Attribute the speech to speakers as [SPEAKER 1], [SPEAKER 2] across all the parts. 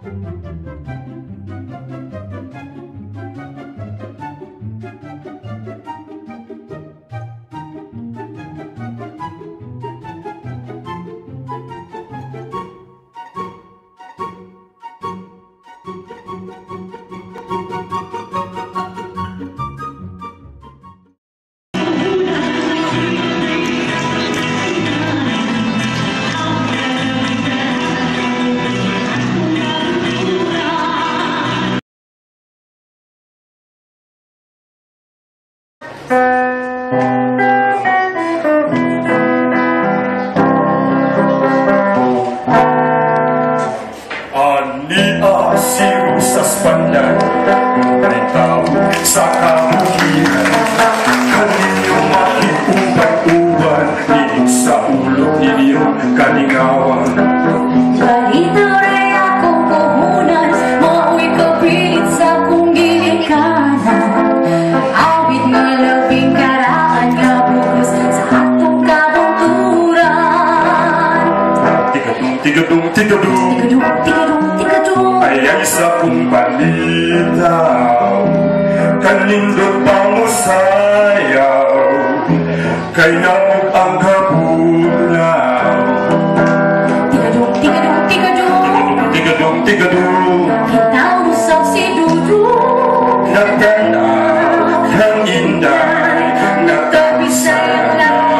[SPEAKER 1] Sa kamuhian, kaninyong makiuban-uban, inig sa ulo ninyong kalingawan.
[SPEAKER 2] Balitaw rin akong puhunan, mauwi kapilit sa kong gilikanan. Awit nga labing karaan nga bugos sa atong kabungturan.
[SPEAKER 1] Tigadung, tigadung, tigadung,
[SPEAKER 2] tigadung, tigadung, tigadung,
[SPEAKER 1] ay sa kong balitaw. Kanindot pamusayaw, kay naog ang kabulaw.
[SPEAKER 2] Tigadung, tigadung, tigadung,
[SPEAKER 1] tigadung, tigadung,
[SPEAKER 2] kinausap si Dudong.
[SPEAKER 1] nagtanaw ng inday, nagtabisay ang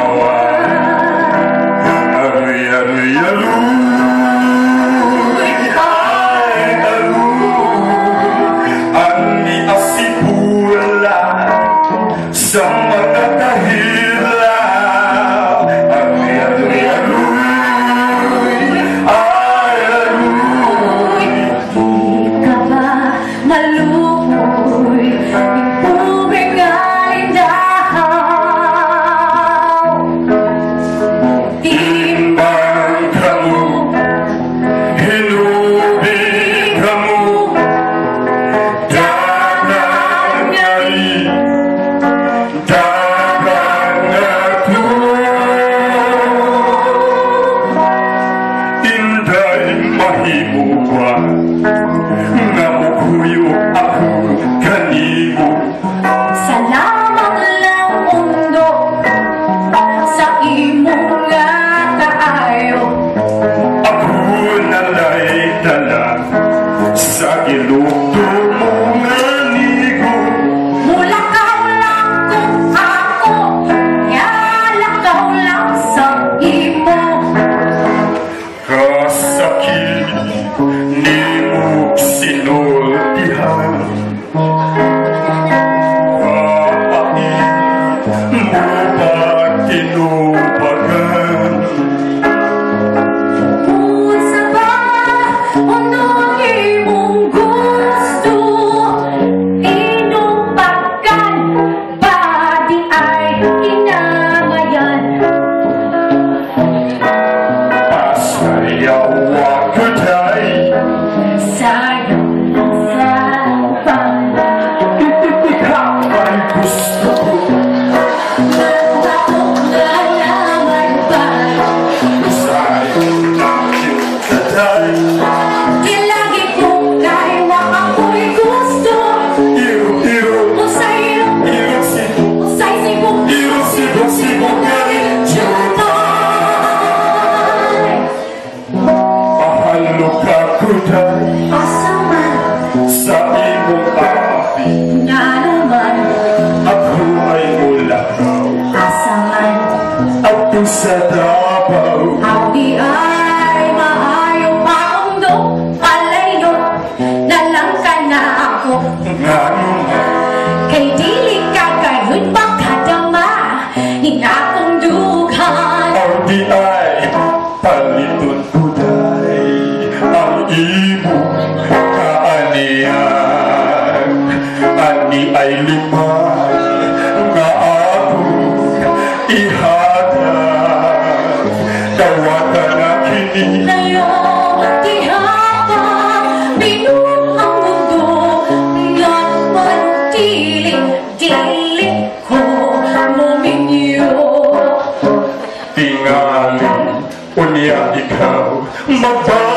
[SPEAKER 1] lawan. Aroy, aroy, aroy. Sa mga kahilaw, aroy, aroy, aroy, ay aroy.
[SPEAKER 2] Di ka ba malukoy, impubing alindahaw?
[SPEAKER 1] Timbang ka mo, hinubig ka mo, dagang ngayon.
[SPEAKER 2] Salamat lang mundo sa imong nga kaayo.
[SPEAKER 1] Ako nalay dala sa ilugto mong anigo.
[SPEAKER 2] Mulakaw lang kung ako, yalakaw lang sa imo.
[SPEAKER 1] Kasakit ni mo sinultihan, tinubagan.
[SPEAKER 2] Unsa ba ano ang imong gusto? Inumpakan ba di ay kinamayan?
[SPEAKER 1] Pasayaw ako day,
[SPEAKER 2] Sayaw lang sa
[SPEAKER 1] ay gusto ko.
[SPEAKER 2] Di lagi kong kahit na ako'y gusto. O sa'y sibok ngayon Junay.
[SPEAKER 1] Mahalo ka ko day,
[SPEAKER 2] Asaman
[SPEAKER 1] sa imong api.
[SPEAKER 2] nga naman,
[SPEAKER 1] Ako ay mulakaw,
[SPEAKER 2] asaman
[SPEAKER 1] ako sa Davao.
[SPEAKER 2] ang di ay maayong paundo. Palayo na lang ka na ako.
[SPEAKER 1] Nga naman,
[SPEAKER 2] Kay dili ka kayo'y makadama ng akong dughan.
[SPEAKER 1] ang di ay paliton ko day, ang imo kaanihan. Ani ay limay nga ako ihadap. Dawatan na kini
[SPEAKER 2] Layo, di habang binuhang mundo, nga't pagdilig-dilig ko muminyo.
[SPEAKER 1] tingali, unya ikaw,